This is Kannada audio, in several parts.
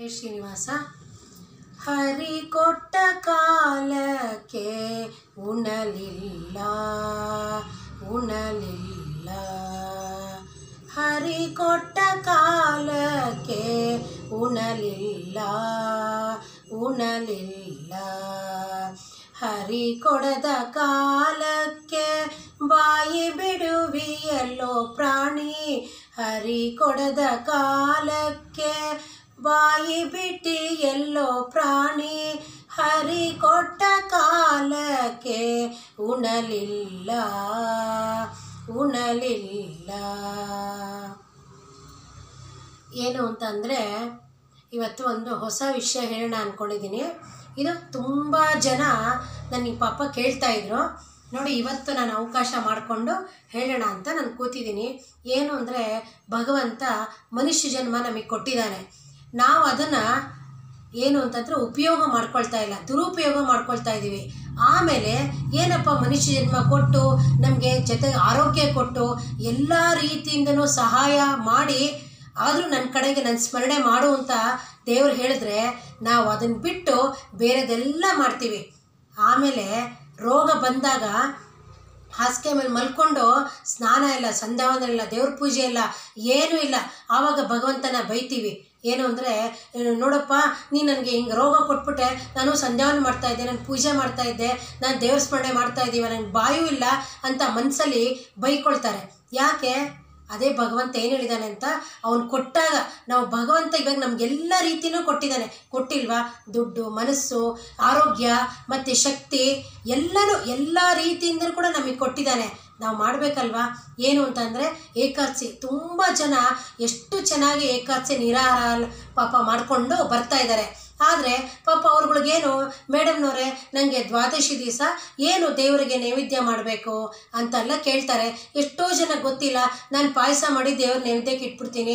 ಶ್ರೀನಿವಾಸ. ಹರಿ ಕೊಟ್ಟ ಕಾಲಕ್ಕೆ ಉಣಲಿಲ್ಲ ಉಣಲಿಲ್ಲ, ಹರಿ ಕೊಟ್ಟ ಕಾಲಕ್ಕೆ ಉಣಲಿಲ್ಲ ಉಣಲಿಲ್ಲ, ಹರಿ ಕೊಡದ ಕಾಲಕ್ಕೆ ಬಾಯಿ ಬಿಡುವಿಯಲ್ಲೋ ಪ್ರಾಣಿ, ಹರಿ ಕೊಡದ ಕಾಲಕ್ಕೆ ಬಾಯಿ ಬಿಟ್ಟಿ ಎಲ್ಲೋ ಪ್ರಾಣಿ, ಹರಿ ಕೊಟ್ಟ ಕಾಲಕ್ಕೆ ಉಣಲಿಲ್ಲ ಉಣಲಿಲ್ಲ. ಏನು ಅಂತಂದರೆ ಇವತ್ತು ಒಂದು ಹೊಸ ವಿಷಯ ಹೇಳೋಣ ಅಂದ್ಕೊಂಡಿದ್ದೀನಿ. ಇದು ತುಂಬ ಜನ ನನಗೆ ಪಾಪ ಕೇಳ್ತಾಯಿದ್ರು. ನೋಡಿ, ಇವತ್ತು ನಾನು ಅವಕಾಶ ಮಾಡಿಕೊಂಡು ಹೇಳೋಣ ಅಂತ ನಾನು ಕೂತಿದ್ದೀನಿ. ಏನು ಅಂದರೆ, ಭಗವಂತ ಮನುಷ್ಯ ಜನ್ಮ ನಮಗೆ ಕೊಟ್ಟಿದ್ದಾನೆ. ನಾವು ಅದನ್ನು ಏನು ಅಂತಂದರೆ ಉಪಯೋಗ ಮಾಡ್ಕೊಳ್ತಾ ಇಲ್ಲ, ದುರುಪಯೋಗ ಮಾಡ್ಕೊಳ್ತಾ ಇದ್ದೀವಿ. ಆಮೇಲೆ ಏನಪ್ಪ, ಮನುಷ್ಯ ಜನ್ಮ ಕೊಟ್ಟು ನಮಗೆ ಜೊತೆಗೆ ಆರೋಗ್ಯ ಕೊಟ್ಟು ಎಲ್ಲ ರೀತಿಯಿಂದನೂ ಸಹಾಯ ಮಾಡಿ, ಆದರೂ ನನ್ನ ಕಡೆಗೆ ನನ್ನ ಸ್ಮರಣೆ ಮಾಡು ಅಂತ ದೇವರು ಹೇಳಿದ್ರೆ ನಾವು ಅದನ್ನು ಬಿಟ್ಟು ಬೇರೆದೆಲ್ಲ ಮಾಡ್ತೀವಿ. ಆಮೇಲೆ ರೋಗ ಬಂದಾಗ ಹಾಸಿಗೆ ಮೇಲೆ ಮಲ್ಕೊಂಡು ಸ್ನಾನ ಇಲ್ಲ, ಸಂಧ್ಯಾವಂದನ ಇಲ್ಲ, ದೇವ್ರ ಪೂಜೆ ಇಲ್ಲ, ಏನೂ ಇಲ್ಲ. ಆವಾಗ ಭಗವಂತನ ಬೈತೀವಿ. ಏನು ಅಂದರೆ, ನೋಡಪ್ಪ ನೀನು ನನಗೆ ಹಿಂಗೆ ರೋಗ ಕೊಟ್ಬಿಟ್ಟೆ, ನಾನು ಸಂಧ್ಯಾವಂದನ ಮಾಡ್ತಾಯಿದ್ದೆ, ನಾನು ಪೂಜೆ ಮಾಡ್ತಾಯಿದ್ದೆ, ನಾನು ದೇವ್ರ ಸ್ಮರಣೆ ಮಾಡ್ತಾಯಿದ್ದೀವಿ, ನನಗೆ ಬಾಯೂ ಇಲ್ಲ ಅಂತ ಮನಸ್ಸಲ್ಲಿ ಬೈಕೊಳ್ತಾರೆ. ಯಾಕೆ? ಅದೇ ಭಗವಂತ ಏನು ಹೇಳಿದ್ದಾನೆ ಅಂತ, ಅವನು ಕೊಟ್ಟಾಗ ನಾವು ಭಗವಂತ ಇವಾಗ ನಮಗೆಲ್ಲ ರೀತಿಯೂ ಕೊಟ್ಟಿದ್ದಾನೆ. ಕೊಟ್ಟಿಲ್ವಾ? ದುಡ್ಡು, ಮನಸ್ಸು, ಆರೋಗ್ಯ ಮತ್ತು ಶಕ್ತಿ ಎಲ್ಲನೂ ಎಲ್ಲ ರೀತಿಯಿಂದಲೂ ಕೂಡ ನಮಗೆ ಕೊಟ್ಟಿದ್ದಾನೆ. ನಾವು ಮಾಡಬೇಕಲ್ವಾ? ಏನು ಅಂತಂದರೆ ಏಕಾದಶಿ, ತುಂಬ ಜನ ಎಷ್ಟು ಚೆನ್ನಾಗಿ ಏಕಾದಶಿ ನಿರಾಹಾರ ಪಾಪ ಮಾಡಿಕೊಂಡು ಬರ್ತಾಯಿದ್ದಾರೆ. ಆದರೆ ಪಾಪ ಅವ್ರುಗಳಿಗೇನು, ಮೇಡಮ್ನವರೇ ನನಗೆ ದ್ವಾದಶಿ ದಿವಸ ಏನು ದೇವರಿಗೆ ನೈವೇದ್ಯ ಮಾಡಬೇಕು ಅಂತೆಲ್ಲ ಕೇಳ್ತಾರೆ. ಎಷ್ಟೋ ಜನ ಗೊತ್ತಿಲ್ಲ, ನಾನು ಪಾಯಸ ಮಾಡಿ ದೇವ್ರ ನೈವೇದ್ಯಕ್ಕೆ ಇಟ್ಬಿಡ್ತೀನಿ,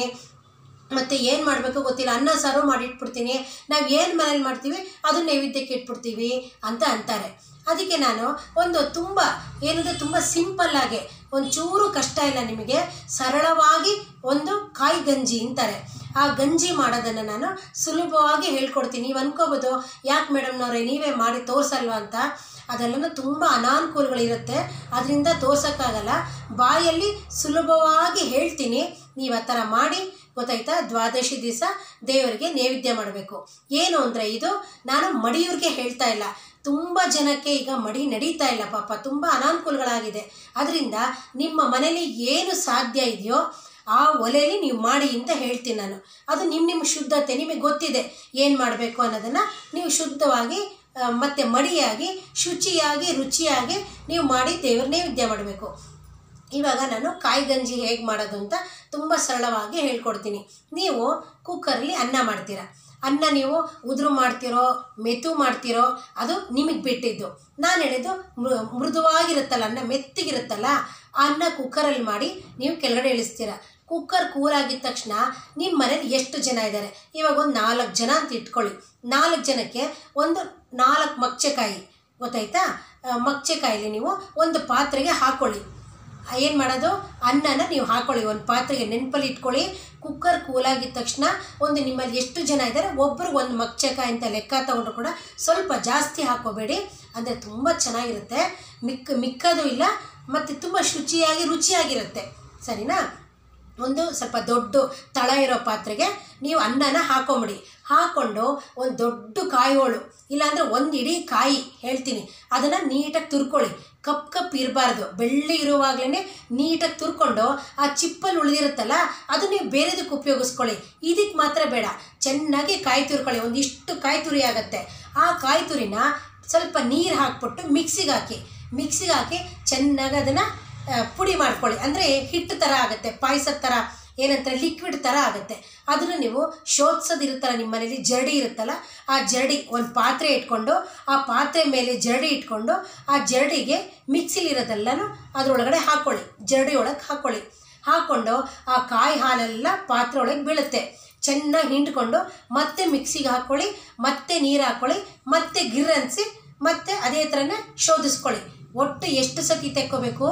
ಮತ್ತು ಏನು ಮಾಡಬೇಕು ಗೊತ್ತಿಲ್ಲ, ಅನ್ನ ಸಾರು ಮಾಡಿಟ್ಬಿಡ್ತೀನಿ, ನಾವು ಏನು ಮನೇಲಿ ಮಾಡ್ತೀವಿ ಅದನ್ನ ನೈವೇದ್ಯಕ್ಕೆ ಇಟ್ಬಿಡ್ತೀವಿ ಅಂತ ಅಂತಾರೆ. ಅದಕ್ಕೆ ನಾನು ಒಂದು ತುಂಬ ಏನಂದರೆ ತುಂಬ ಸಿಂಪಲ್ಲಾಗಿ, ಒಂಚೂರು ಕಷ್ಟ ಇಲ್ಲ ನಿಮಗೆ, ಸರಳವಾಗಿ ಒಂದು ಕಾಯಿ ಗಂಜಿ ಅಂತಾರೆ. ಆ ಗಂಜಿ ಮಾಡೋದನ್ನು ನಾನು ಸುಲಭವಾಗಿ ಹೇಳ್ಕೊಡ್ತೀನಿ. ನೀವು ಅನ್ಕೋಬೋದು, ಯಾಕೆ ಮೇಡಮ್ನವರೇ ನೀವೇ ಮಾಡಿ ತೋರಿಸಲ್ವ ಅಂತ. ಅದೆಲ್ಲನೂ ತುಂಬ ಅನಾನುಕೂಲಗಳಿರುತ್ತೆ, ಅದರಿಂದ ತೋರ್ಸೋಕ್ಕಾಗಲ್ಲ. ಬಾಯಲ್ಲಿ ಸುಲಭವಾಗಿ ಹೇಳ್ತೀನಿ, ನೀವು ಆ ಥರ ಮಾಡಿ, ಗೊತ್ತಾಯ್ತಾ? ದ್ವಾದಶಿ ದಿವಸ ದೇವರಿಗೆ ನೈವೇದ್ಯ ಮಾಡಬೇಕು. ಏನು ಅಂದರೆ, ಇದು ನಾನು ಮಡಿಯವ್ರಿಗೆ ಹೇಳ್ತಾ ಇಲ್ಲ, ತುಂಬ ಜನಕ್ಕೆ ಈಗ ಮಡಿ ನಡೀತಾ ಇಲ್ಲ ಪಾಪ, ತುಂಬ ಅನಾನುಕೂಲಗಳಾಗಿದೆ. ಅದರಿಂದ ನಿಮ್ಮ ಮನೇಲಿ ಏನು ಸಾಧ್ಯ ಇದೆಯೋ ಆ ಒಲೆಯಲ್ಲಿ ನೀವು ಮಾಡಿ ಅಂತ ಹೇಳ್ತೀನಿ ನಾನು. ಅದು ನಿಮ್ಮ ಶುದ್ಧತೆ, ನಿಮಗೆ ಗೊತ್ತಿದೆ ಏನು ಮಾಡಬೇಕು ಅನ್ನೋದನ್ನು ನೀವು ಶುದ್ಧವಾಗಿ ಮತ್ತು ಮಡಿಯಾಗಿ ಶುಚಿಯಾಗಿ ರುಚಿಯಾಗಿ ನೀವು ಮಾಡಿ ದೇವ್ರ ನೈವೇದ್ಯ ಮಾಡಬೇಕು. ಇವಾಗ ನಾನು ಕಾಯಿ ಗಂಜಿ ಹೇಗೆ ಮಾಡೋದು ಅಂತ ತುಂಬ ಸರಳವಾಗಿ ಹೇಳ್ಕೊಡ್ತೀನಿ. ನೀವು ಕುಕ್ಕರಲ್ಲಿ ಅನ್ನ ಮಾಡ್ತೀರಾ. ಅನ್ನ ನೀವು ಉದುರು ಮಾಡ್ತಿರೋ ಮೆತು ಮಾಡ್ತಿರೋ ಅದು ನಿಮಗೆ ಬಿಟ್ಟಿದ್ದು. ನಾನು ಹೇಳಿದ್ದು ಮೃದುವಾಗಿರುತ್ತಲ್ಲ, ಅನ್ನ ಮೆತ್ತಗಿರುತ್ತಲ್ಲ, ಆ ಅನ್ನ ಕುಕ್ಕರಲ್ಲಿ ಮಾಡಿ ನೀವು ಕೆಳಗಡೆ ಇಳಿಸ್ತೀರ. ಕುಕ್ಕರ್ ಕೂರಾಗಿದ್ದ ತಕ್ಷಣ ನಿಮ್ಮ ಮನೇಲಿ ಎಷ್ಟು ಜನ ಇದ್ದಾರೆ, ಇವಾಗ ಒಂದು 4 ಜನ ಅಂತ ಇಟ್ಕೊಳ್ಳಿ. 4 ಜನಕ್ಕೆ ಒಂದು 4 ಮಗ್ಚೆಕಾಯಿ, ಗೊತ್ತಾಯ್ತಾ? ಮಗ್ಚೆಕಾಯಲ್ಲಿ ನೀವು ಒಂದು ಪಾತ್ರೆಗೆ ಹಾಕ್ಕೊಳ್ಳಿ. ಏನು ಮಾಡೋದು, ಅನ್ನನ ನೀವು ಹಾಕ್ಕೊಳ್ಳಿ ಒಂದು ಪಾತ್ರೆಗೆ, ನೆನಪಲ್ಲಿ ಇಟ್ಕೊಳ್ಳಿ. ಕುಕ್ಕರ್ ಕೂಲಾಗಿದ್ದ ತಕ್ಷಣ ಒಂದು ನಿಮ್ಮಲ್ಲಿ ಎಷ್ಟು ಜನ ಇದ್ದಾರೆ ಒಬ್ರಿಗೆ ಒಂದು ಮಗ್ಚೆಕಾಯಿ ಅಂತ ಲೆಕ್ಕ ತಗೊಂಡ್ರು ಕೂಡ ಸ್ವಲ್ಪ ಜಾಸ್ತಿ ಹಾಕೋಬೇಡಿ, ಅಂದರೆ ತುಂಬ ಚೆನ್ನಾಗಿರುತ್ತೆ, ಮಿಕ್ಕದು ಇಲ್ಲ ಮತ್ತು ತುಂಬ ಶುಚಿಯಾಗಿ ರುಚಿಯಾಗಿರುತ್ತೆ. ಸರಿನಾ? ಒಂದು ಸ್ವಲ್ಪ ದೊಡ್ಡ ತಳ ಇರೋ ಪಾತ್ರೆಗೆ ನೀವು ಅನ್ನನ ಹಾಕೊಂಬಿಡಿ. ಹಾಕ್ಕೊಂಡು ಒಂದು ದೊಡ್ಡ ಕಾಯಿ ಹೋಳು, ಇಲ್ಲಾಂದರೆ ಒಂದು ಇಡೀ ಕಾಯಿ ಹೇಳ್ತೀನಿ, ಅದನ್ನು ನೀಟಾಗಿ ತುರ್ಕೊಳ್ಳಿ. ಕಪ್ ಇರಬಾರ್ದು, ಬೆಳ್ಳಿ ಇರುವಾಗಲೇ ನೀಟಾಗಿ ತುರ್ಕೊಂಡು ಆ ಚಿಪ್ಪಲ್ಲಿ ಉಳಿದಿರುತ್ತಲ್ಲ ಅದು ನೀವು ಬೇರೆದಕ್ಕೆ ಉಪಯೋಗಿಸ್ಕೊಳ್ಳಿ. ಇದಕ್ಕೆ ಮಾತ್ರ ಬೇಡ, ಚೆನ್ನಾಗಿ ಕಾಯಿ ತುರ್ಕೊಳ್ಳಿ. ಒಂದಿಷ್ಟು ಕಾಯಿ ತುರಿ ಆಗುತ್ತೆ. ಆ ಕಾಯಿ ತುರಿನ ಸ್ವಲ್ಪ ನೀರು ಹಾಕ್ಬಿಟ್ಟು ಮಿಕ್ಸಿಗೆ ಹಾಕಿ ಚೆನ್ನಾಗಿ ಅದನ್ನು ಪುಡಿ ಮಾಡ್ಕೊಳ್ಳಿ. ಅಂದರೆ ಹಿಟ್ಟು ಥರ ಆಗುತ್ತೆ, ಪಾಯಸದ ಥರ, ಏನಂತಾರೆ ಲಿಕ್ವಿಡ್ ಥರ ಆಗುತ್ತೆ. ಅದನ್ನು ನೀವು ಶೋಧಿಸೋದಿರುತ್ತಲ್ಲ, ನಿಮ್ಮ ಮನೇಲಿ ಜರಡಿ ಇರುತ್ತಲ್ಲ, ಆ ಜರಡಿ ಒಂದು ಪಾತ್ರೆ ಇಟ್ಕೊಂಡು ಆ ಪಾತ್ರೆ ಮೇಲೆ ಜರಡಿ ಇಟ್ಕೊಂಡು ಆ ಜರಡಿಗೆ ಮಿಕ್ಸಿಲಿರೋದೆಲ್ಲನೂ ಅದರೊಳಗಡೆ ಹಾಕ್ಕೊಳ್ಳಿ, ಜರಡಿ ಒಳಗೆ ಹಾಕ್ಕೊಂಡು ಆ ಕಾಯಿ ಹಾಲೆಲ್ಲ ಪಾತ್ರೆ ಒಳಗೆ ಬೀಳುತ್ತೆ. ಚೆನ್ನಾಗಿ ಹಿಂಡ್ಕೊಂಡು ಮತ್ತೆ ಮಿಕ್ಸಿಗೆ ಹಾಕ್ಕೊಳ್ಳಿ, ಮತ್ತೆ ನೀರು ಹಾಕ್ಕೊಳ್ಳಿ, ಮತ್ತೆ ಗಿರ್ರನ್ಸಿ, ಮತ್ತೆ ಅದೇ ಥರನೇ ಶೋಧಿಸ್ಕೊಳ್ಳಿ. ಒಟ್ಟು ಎಷ್ಟು ಸತಿ ತೆಕ್ಕೋಬೇಕು,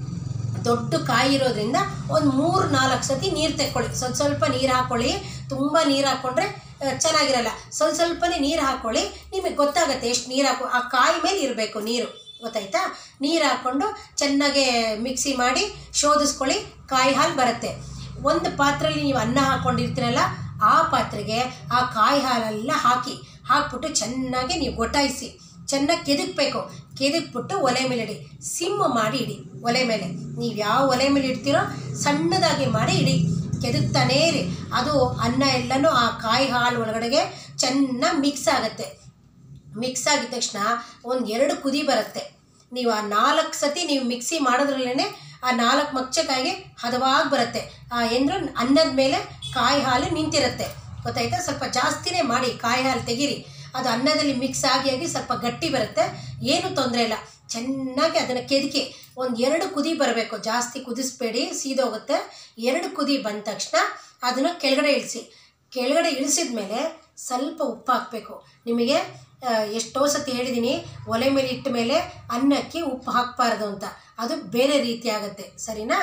ದೊಡ್ಡ ಕಾಯಿ ಇರೋದ್ರಿಂದ ಒಂದು 3-4 ಸತಿ ನೀರು ತೆಕ್ಕೊಳ್ಳಿ. ಸ್ವಲ್ಪ ನೀರು ಹಾಕ್ಕೊಳ್ಳಿ. ತುಂಬ ನೀರು ಹಾಕ್ಕೊಂಡ್ರೆ ಚೆನ್ನಾಗಿರಲ್ಲ. ಸ್ವಲ್ಪನೇ ನೀರು ಹಾಕ್ಕೊಳ್ಳಿ, ನಿಮಗೆ ಗೊತ್ತಾಗುತ್ತೆ ಎಷ್ಟು ನೀರು ಆ ಕಾಯಿ ಮೇಲೆ ಇರಬೇಕು ನೀರು, ಗೊತ್ತಾಯ್ತಾ? ನೀರು ಹಾಕ್ಕೊಂಡು ಚೆನ್ನಾಗೆ ಮಿಕ್ಸಿ ಮಾಡಿ ಶೋಧಿಸ್ಕೊಳ್ಳಿ, ಕಾಯಿ ಹಾಲು ಬರುತ್ತೆ. ಒಂದು ಪಾತ್ರೆಯಲ್ಲಿ ನೀವು ಅನ್ನ ಹಾಕ್ಕೊಂಡಿರ್ತೀರಲ್ಲ, ಆ ಪಾತ್ರೆಗೆ ಆ ಕಾಯಿ ಹಾಲೆಲ್ಲ ಹಾಕ್ಬಿಟ್ಟು ಚೆನ್ನಾಗಿ ನೀವು ಗೊಟಾಯಿಸಿ ಚೆನ್ನಾಗಿ ಕೆದಕಬೇಕು. ಕೆದಕ್ಬಿಟ್ಟು ಒಲೆ ಮೇಲೆ ಇಡಿ, ಸಿಮ್ ಮಾಡಿ ಇಡಿ. ಒಲೆ ಮೇಲೆ ನೀವು ಯಾವ ಒಲೆ ಮೇಲೆ ಇಡ್ತೀರೋ ಸಣ್ಣದಾಗಿ ಮಾಡಿ ಇಡಿ, ಕೆದಕ್ತಾನೇ ಇರಿ. ಅದು ಅನ್ನ ಎಲ್ಲನೂ ಆ ಕಾಯಿ ಹಾಲು ಒಳಗಡೆಗೆ ಚೆನ್ನಾಗಿ ಮಿಕ್ಸ್ ಆಗುತ್ತೆ. ಮಿಕ್ಸ್ ಆಗಿದ ತಕ್ಷಣ ಒಂದು 2 ಕುದಿ ಬರುತ್ತೆ. ನೀವು ಆ 4 ಸತಿ ನೀವು ಮಿಕ್ಸಿ ಮಾಡೋದ್ರಲ್ಲೇ ಆ 4 ಮಚ್ಚಕಾಯಿಗೆ ಹದವಾಗಿ ಬರುತ್ತೆ. ಏನರ ಅನ್ನದ ಮೇಲೆ ಕಾಯಿ ಹಾಲು ನಿಂತಿರುತ್ತೆ, ಗೊತ್ತಾಯ್ತಾ? ಸ್ವಲ್ಪ ಜಾಸ್ತಿನೇ ಮಾಡಿ ಕಾಯಿ ಹಾಲು ತೆಗೀರಿ, ಅದು ಅನ್ನದಲ್ಲಿ ಮಿಕ್ಸ್ ಆಗಿ ಸ್ವಲ್ಪ ಗಟ್ಟಿ ಬರುತ್ತೆ. ಏನೂ ತೊಂದರೆ ಇಲ್ಲ. ಚೆನ್ನಾಗಿ ಅದನ್ನು ಕೆದಕಿ ಒಂದು 2 ಕುದಿ ಬರಬೇಕು, ಜಾಸ್ತಿ ಕುದಿಸ್ಬೇಡಿ, ಸೀದೋಗುತ್ತೆ. 2 ಕುದಿ ಬಂದ ತಕ್ಷಣ ಅದನ್ನು ಕೆಳಗಡೆ ಇಳಿಸಿ. ಕೆಳಗಡೆ ಇಳಿಸಿದ ಮೇಲೆ ಸ್ವಲ್ಪ ಉಪ್ಪು ಹಾಕಬೇಕು. ನಿಮಗೆ ಎಷ್ಟೋ ಸತಿ ಹೇಳಿದ್ದೀನಿ, ಒಲೆ ಮೇಲೆ ಇಟ್ಟ ಮೇಲೆ ಅನ್ನಕ್ಕೆ ಉಪ್ಪು ಹಾಕಬಾರ್ದು ಅಂತ, ಅದು ಬೇರೆ ರೀತಿ ಆಗುತ್ತೆ, ಸರಿನಾ?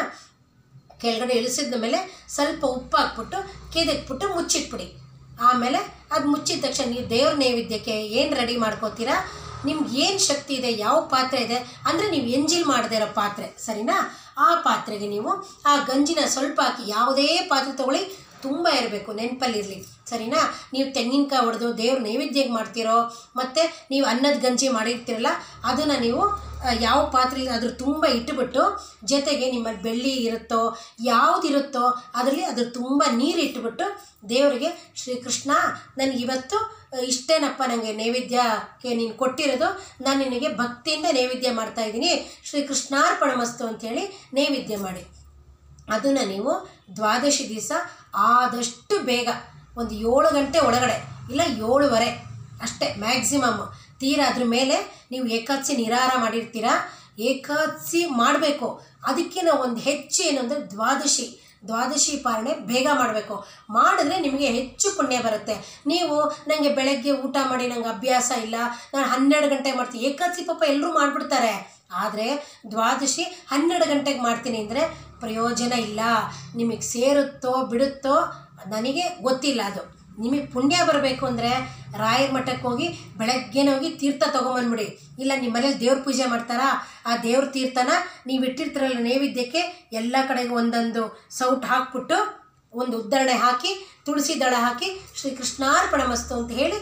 ಕೆಳಗಡೆ ಇಳಿಸಿದ ಮೇಲೆ ಸ್ವಲ್ಪ ಉಪ್ಪು ಹಾಕ್ಬಿಟ್ಟು ಕೆದಕ್ಬಿಟ್ಟು ಮುಚ್ಚಿಟ್ಬಿಡಿ. ಆಮೇಲೆ ಅದು ಮುಚ್ಚಿದ ತಕ್ಷಣ ನೀವು ದೇವ್ರ ನೈವೇದ್ಯಕ್ಕೆ ಏನು ರೆಡಿ ಮಾಡ್ಕೋತೀರಾ, ನಿಮ್ಗೆ ಏನು ಶಕ್ತಿ ಇದೆ, ಯಾವ ಪಾತ್ರೆ ಇದೆ ಅಂದರೆ ನೀವು ಎಂಜಿಲ್ ಮಾಡದೇ ಇರೋ ಪಾತ್ರೆ, ಸರಿನಾ? ಆ ಪಾತ್ರೆಗೆ ನೀವು ಆ ಗಂಜಿನ ಸ್ವಲ್ಪ ಹಾಕಿ, ಯಾವುದೇ ಪಾತ್ರೆ ತೊಗೊಳ್ಳಿ, ತುಂಬ ಇರಬೇಕು, ನೆನಪಲ್ಲಿರಲಿ, ಸರಿನಾ? ನೀವು ತೆಂಗಿನಕಾಯಿ ಹೊಡೆದು ದೇವ್ರ ನೈವೇದ್ಯಕ್ಕೆ ಮಾಡ್ತೀರೋ, ಮತ್ತು ನೀವು ಅನ್ನದ ಗಂಜಿ ಮಾಡಿರ್ತೀರಲ್ಲ, ಅದನ್ನು ನೀವು ಯಾವ ಪಾತ್ರೆ ಅದ್ರ ತುಂಬ ಇಟ್ಟುಬಿಟ್ಟು, ಜೊತೆಗೆ ನಿಮ್ಮಲ್ಲಿ ಬೆಳ್ಳಿ ಇರುತ್ತೋ ಯಾವುದಿರುತ್ತೋ ಅದರಲ್ಲಿ ಅದ್ರ ತುಂಬ ನೀರು ಇಟ್ಬಿಟ್ಟು ದೇವರಿಗೆ, ಶ್ರೀಕೃಷ್ಣ ನನಗಿವತ್ತು ಇಷ್ಟೇನಪ್ಪ, ನನಗೆ ನೈವೇದ್ಯಕ್ಕೆ ನೀನು ಕೊಟ್ಟಿರೋದು, ನಾನು ನಿನಗೆ ಭಕ್ತಿಯಿಂದ ನೈವೇದ್ಯ ಮಾಡ್ತಾಯಿದ್ದೀನಿ, ಶ್ರೀಕೃಷ್ಣಾರ್ಪಣಮಸ್ತು ಅಂಥೇಳಿ ನೈವೇದ್ಯ ಮಾಡಿ. ಅದನ್ನು ನೀವು ದ್ವಾದಶಿ ದಿವಸ ಆದಷ್ಟು ಬೇಗ ಒಂದು 7 ಗಂಟೆ ಒಳಗಡೆ, ಇಲ್ಲ 7:15 ಅಷ್ಟೇ ಮ್ಯಾಕ್ಸಿಮಮ್. ತೀರಾ ಅದ್ರ ಮೇಲೆ ನೀವು ಏಕಾದಶಿ ನಿರಾಹಾರ ಮಾಡಿರ್ತೀರ, ಏಕಾದಶಿ ಮಾಡಬೇಕು. ಅದಕ್ಕೆ ನಾವು ಒಂದು ಹೆಚ್ಚು ಏನು ಅಂದರೆ ದ್ವಾದಶಿ ಪಾರಣೆ ಬೇಗ ಮಾಡಬೇಕು. ಮಾಡಿದ್ರೆ ನಿಮಗೆ ಹೆಚ್ಚು ಪುಣ್ಯ ಬರುತ್ತೆ. ನೀವು ನನಗೆ ಬೆಳಗ್ಗೆ ಊಟ ಮಾಡಿ ನನಗೆ ಅಭ್ಯಾಸ ಇಲ್ಲ, ನಾನು 12 ಗಂಟೆಗೆ ಮಾಡ್ತೀನಿ, ಏಕಾದಶಿ ಪಾಪ ಎಲ್ಲರೂ ಮಾಡಿಬಿಡ್ತಾರೆ. ಆದರೆ ದ್ವಾದಶಿ 12 ಗಂಟೆಗೆ ಮಾಡ್ತೀನಿ ಅಂದರೆ ಪ್ರಯೋಜನ ಇಲ್ಲ. ನಿಮಗೆ ಸೇರುತ್ತೋ ಬಿಡುತ್ತೋ ನನಗೆ ಗೊತ್ತಿಲ್ಲ. ಅದು ನಿಮಗೆ ಪುಣ್ಯ ಬರಬೇಕು ಅಂದರೆ ರಾಯರ ಮಠಕ್ಕೆ ಹೋಗಿ ಬೆಳಗ್ಗೆನೇ ಹೋಗಿ ತೀರ್ಥ ತೊಗೊಂಬಂದ್ಬಿಡಿ. ಇಲ್ಲ ನಿಮ್ಮ ಮನೇಲಿ ದೇವ್ರ ಪೂಜೆ ಮಾಡ್ತಾರಾ, ಆ ದೇವ್ರ ತೀರ್ಥನ ನೀವು ಇಟ್ಟಿರ್ತೀರಲ್ಲ ನೈವೇದ್ಯಕ್ಕೆ, ಎಲ್ಲ ಕಡೆಗೆ ಒಂದೊಂದು ಸೌಟ್ ಹಾಕ್ಬಿಟ್ಟು ಒಂದು ಉದ್ದರಣೆ ಹಾಕಿ ತುಳಸಿ ದಳ ಹಾಕಿ ಶ್ರೀಕೃಷ್ಣಾರ್ಪಣಮಸ್ತು ಅಂತ ಹೇಳಿ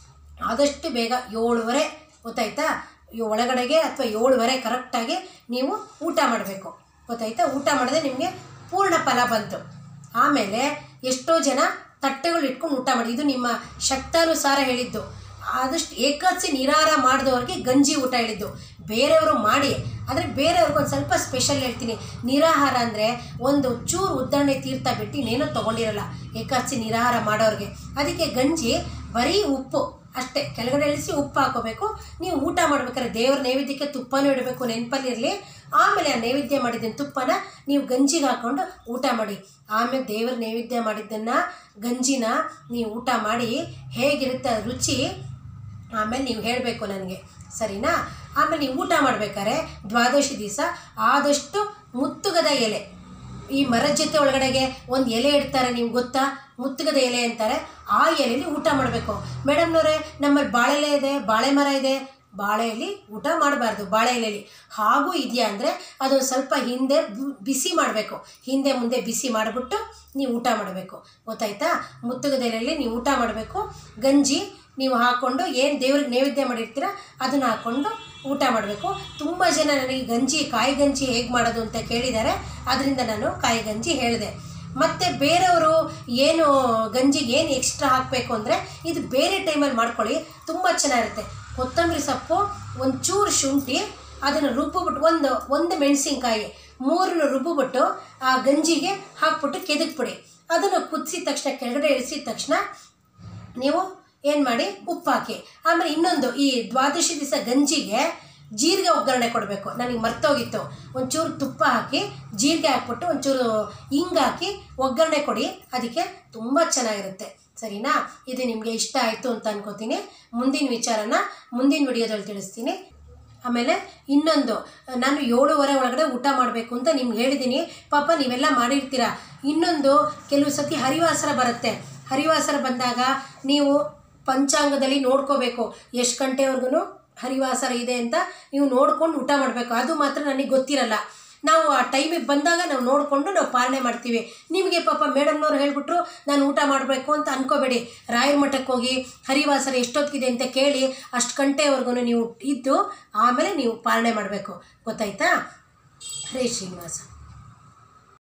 ಆದಷ್ಟು ಬೇಗ 7:15 ಗೊತ್ತಾಯ್ತಾ, ಒಳಗಡೆಗೆ ಅಥವಾ 7:15 ಕರೆಕ್ಟಾಗಿ ನೀವು ಊಟ ಮಾಡಬೇಕು, ಗೊತ್ತಾಯ್ತಾ? ಊಟ ಮಾಡಿದ್ರೆ ನಿಮಗೆ ಪೂರ್ಣ ಫಲ ಬಂತು. ಆಮೇಲೆ ಎಷ್ಟೋ ಜನ ತಟ್ಟೆಗಳು ಇಟ್ಕೊಂಡು ಊಟ ಮಾಡಿ, ಇದು ನಿಮ್ಮ ಶಕ್ತಾನುಸಾರ ಹೇಳಿದ್ದು. ಆದಷ್ಟು ಏಕಾದಶಿ ನಿರಾಹಾರ ಮಾಡಿದವ್ರಿಗೆ ಗಂಜಿ ಊಟ ಹೇಳಿದ್ದು, ಬೇರೆಯವರು ಮಾಡಿ. ಆದರೆ ಬೇರೆಯವ್ರಿಗೆ ಒಂದು ಸ್ವಲ್ಪ ಸ್ಪೆಷಲ್ ಹೇಳ್ತೀನಿ. ನಿರಾಹಾರ ಅಂದರೆ ಒಂದು ಚೂರು ಉದ್ದರಣೆ ತೀರ್ಥ ಬಿಟ್ಟು ಇನ್ನೇನೋ ತೊಗೊಂಡಿರಲ್ಲ ಏಕಾದಶಿ ನಿರಾಹಾರ ಮಾಡೋರಿಗೆ. ಅದಕ್ಕೆ ಗಂಜಿ ಬರೀ ಉಪ್ಪು ಅಷ್ಟೇ, ಕೆಳಗಡೆ ಇಳಿಸಿ ಉಪ್ಪು ಹಾಕೋಬೇಕು. ನೀವು ಊಟ ಮಾಡ್ಬೇಕಾದ್ರೆ ದೇವ್ರ ನೈವೇದ್ಯಕ್ಕೆ ತುಪ್ಪನೂ ಇಡಬೇಕು, ನೆನಪಲ್ಲಿರಲಿ. ಆಮೇಲೆ ಆ ನೈವೇದ್ಯ ಮಾಡಿದ್ದನ್ನು ತುಪ್ಪನ ನೀವು ಗಂಜಿಗೆ ಹಾಕ್ಕೊಂಡು ಊಟ ಮಾಡಿ. ಆಮೇಲೆ ದೇವ್ರ ನೈವೇದ್ಯ ಮಾಡಿದ್ದನ್ನು ಗಂಜಿನ ನೀವು ಊಟ ಮಾಡಿ ಹೇಗಿರುತ್ತೆ ರುಚಿ ಆಮೇಲೆ ನೀವು ಹೇಳಬೇಕು ನನಗೆ, ಸರಿನಾ? ಆಮೇಲೆ ನೀವು ಊಟ ಮಾಡಬೇಕಾದ್ರೆ ದ್ವಾದಶಿ ದಿವಸ ಆದಷ್ಟು ಮುತ್ತುಗದ ಎಲೆ, ಈ ಮರದ ಜೊತೆ ಒಳಗಡೆಗೆ ಒಂದು ಎಲೆ ಇಡ್ತಾರೆ, ನಿಮ್ಗೆ ಗೊತ್ತಾ? ಮುತ್ತುಗದ ಎಲೆ ಅಂತಾರೆ. ಆ ಎಲೆಯಲ್ಲಿ ಊಟ ಮಾಡಬೇಕು. ಮೇಡಮ್ನವರೇ ನಮ್ಮಲ್ಲಿ ಬಾಳೆ ಎಲೆ ಇದೆ, ಬಾಳೆ ಮರ ಇದೆ, ಬಾಳೆ ಎಲೆ ಊಟ ಮಾಡಬಾರ್ದು. ಬಾಳೆ ಎಲೆಯಲ್ಲಿ ಹಾಗೂ ಇದೆಯಾ ಅಂದರೆ ಅದೊಂದು ಸ್ವಲ್ಪ ಹಿಂದೆ ಬಿಸಿ ಮಾಡಬೇಕು, ಹಿಂದೆ ಮುಂದೆ ಬಿಸಿ ಮಾಡಿಬಿಟ್ಟು ನೀವು ಊಟ ಮಾಡಬೇಕು, ಗೊತ್ತಾಯ್ತಾ? ಮುತ್ತುಗದ ಎಲೆಯಲ್ಲಿ ನೀವು ಊಟ ಮಾಡಬೇಕು. ಗಂಜಿ ನೀವು ಹಾಕ್ಕೊಂಡು ಏನು ದೇವ್ರಿಗೆ ನೈವೇದ್ಯ ಮಾಡಿರ್ತೀರ ಅದನ್ನು ಹಾಕ್ಕೊಂಡು ಊಟ ಮಾಡಬೇಕು. ತುಂಬ ಜನ ನನಗೆ ಕಾಯಿ ಗಂಜಿ ಹೇಗೆ ಮಾಡೋದು ಅಂತ ಕೇಳಿದ್ದಾರೆ, ಅದರಿಂದ ನಾನು ಕಾಯಿ ಗಂಜಿ ಹೇಳಿದೆ. ಮತ್ತು ಬೇರೆಯವರು ಏನು ಗಂಜಿಗೆ ಏನು ಎಕ್ಸ್ಟ್ರಾ ಹಾಕಬೇಕು ಅಂದರೆ ಇದು ಬೇರೆ ಟೈಮಲ್ಲಿ ಮಾಡ್ಕೊಳ್ಳಿ, ತುಂಬ ಚೆನ್ನಾಗಿರುತ್ತೆ. ಕೊತ್ತಂಬರಿ ಸೊಪ್ಪು, ಒಂಚೂರು ಶುಂಠಿ, ಅದನ್ನು ರುಬ್ಬಿಬಿಟ್ಟು ಒಂದು ಮೆಣಸಿನ್ಕಾಯಿ 3 ರುಬ್ಬಿಬಿಟ್ಟು ಆ ಗಂಜಿಗೆ ಹಾಕ್ಬಿಟ್ಟು ಕೆದಕ್ಬಿಡಿ. ಅದನ್ನು ಕುದಿಸಿದ ತಕ್ಷಣ ಕೆಳಗಡೆ ಇಳಿಸಿದ ತಕ್ಷಣ ನೀವು ಏನು ಮಾಡಿ ಉಪ್ಪು ಹಾಕಿ. ಆಮೇಲೆ ಇನ್ನೊಂದು, ಈ ದ್ವಾದಶಿ ದಿವಸ ಗಂಜಿಗೆ ಜೀರಿಗೆ ಒಗ್ಗರಣೆ ಕೊಡಬೇಕು. ನನಗೆ ಮರ್ತೋಗಿತ್ತು. ಒಂಚೂರು ತುಪ್ಪ ಹಾಕಿ ಜೀರಿಗೆ ಹಾಕ್ಬಿಟ್ಟು ಒಂಚೂರು ಹಿಂಗೆ ಹಾಕಿ ಒಗ್ಗರಣೆ ಕೊಡಿ, ಅದಕ್ಕೆ ತುಂಬ ಚೆನ್ನಾಗಿರುತ್ತೆ, ಸರಿನಾ? ಇದು ನಿಮಗೆ ಇಷ್ಟ ಆಯಿತು ಅಂತ ಅನ್ಕೋತೀನಿ. ಮುಂದಿನ ವಿಚಾರನ ಮುಂದಿನ ವಿಡಿಯೋದಲ್ಲಿ ತಿಳಿಸ್ತೀನಿ. ಆಮೇಲೆ ಇನ್ನೊಂದು, ನಾನು 7:15 ಒಳಗಡೆ ಊಟ ಮಾಡಬೇಕು ಅಂತ ನಿಮ್ಗೆ ಹೇಳಿದ್ದೀನಿ. ಪಾಪ ನೀವೆಲ್ಲ ಮಾಡಿರ್ತೀರ. ಇನ್ನೊಂದು, ಕೆಲವು ಸತಿ ಹರಿವಾಸರ ಬರುತ್ತೆ. ಹರಿವಾಸರ ಬಂದಾಗ ನೀವು ಪಂಚಾಂಗದಲ್ಲಿ ನೋಡ್ಕೋಬೇಕು ಎಷ್ಟು ಗಂಟೆವರೆಗೂ ಹರಿವಾಸರ ಇದೆ ಅಂತ ನೀವು ನೋಡ್ಕೊಂಡು ಊಟ ಮಾಡಬೇಕು. ಅದು ಮಾತ್ರ ನನಗೆ ಗೊತ್ತಿರಲ್ಲ. ನಾವು ಆ ಟೈಮಿಗೆ ಬಂದಾಗ ನಾವು ನೋಡಿಕೊಂಡು ನಾವು ಪಾಲನೆ ಮಾಡ್ತೀವಿ. ನಿಮಗೆ ಪಾಪ ಮೇಡಮ್ನವ್ರು ಹೇಳ್ಬಿಟ್ರು ನಾನು ಊಟ ಮಾಡಬೇಕು ಅಂತ ಅಂದ್ಕೋಬೇಡಿ. ರಾಯರ ಮಠಕ್ಕೆ ಹೋಗಿ ಹರಿವಾಸರ ಎಷ್ಟೊತ್ತಿಗಿದೆ ಅಂತ ಕೇಳಿ ಅಷ್ಟು ಗಂಟೆವರೆಗೂ ನೀವು ಇದ್ದು ಆಮೇಲೆ ನೀವು ಪಾಲನೆ ಮಾಡಬೇಕು. ಗೊತ್ತಾಯ್ತಾ? ಹರೇ ಶ್ರೀನಿವಾಸ.